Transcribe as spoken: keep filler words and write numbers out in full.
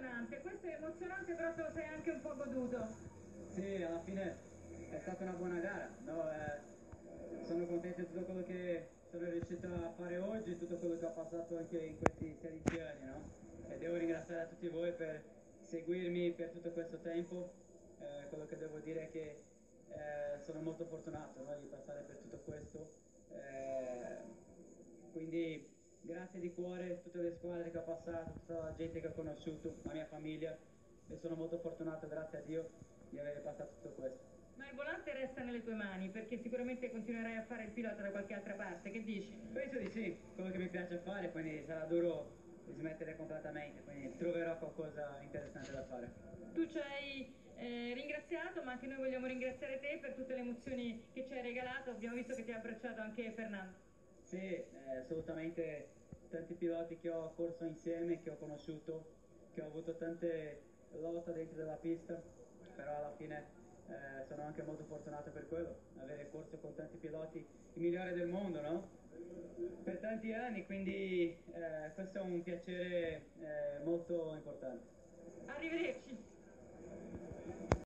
emozionante. Questo è emozionante, però te lo sei anche un po' goduto. Sì, alla fine è stata una buona gara, no? Eh, sono contento di tutto quello che sono riuscito a fare oggi, tutto quello che ho passato anche in questi sedici anni, no? E devo ringraziare a tutti voi per seguirmi per tutto questo tempo. Eh, quello che devo dire è che eh, sono molto fortunato, no, di passare per tutto questo. Eh, quindi grazie di cuore a tutte le squadre che ho passato, tutta la gente che ho conosciuto, la mia famiglia, e sono molto fortunato, grazie a Dio, di aver passato tutto questo. Ma il volante resta nelle tue mani, perché sicuramente continuerai a fare il pilota da qualche altra parte. Che dici? Penso di sì, quello che mi piace fare, quindi sarà duro smettere completamente, quindi troverò qualcosa di interessante da fare. Tu ci hai eh, ringraziato, ma anche noi vogliamo ringraziare te per tutte le emozioni che ci hai regalato. Abbiamo visto che ti ha abbracciato anche Fernando. Sì, eh, assolutamente tanti piloti che ho corso insieme, che ho conosciuto, che ho avuto tante lotte dentro della pista, però alla fine eh, sono anche molto fortunato per quello, avere corso con tanti piloti, i migliori del mondo, no? Per tanti anni, quindi eh, questo è un piacere eh, molto importante. Arrivederci.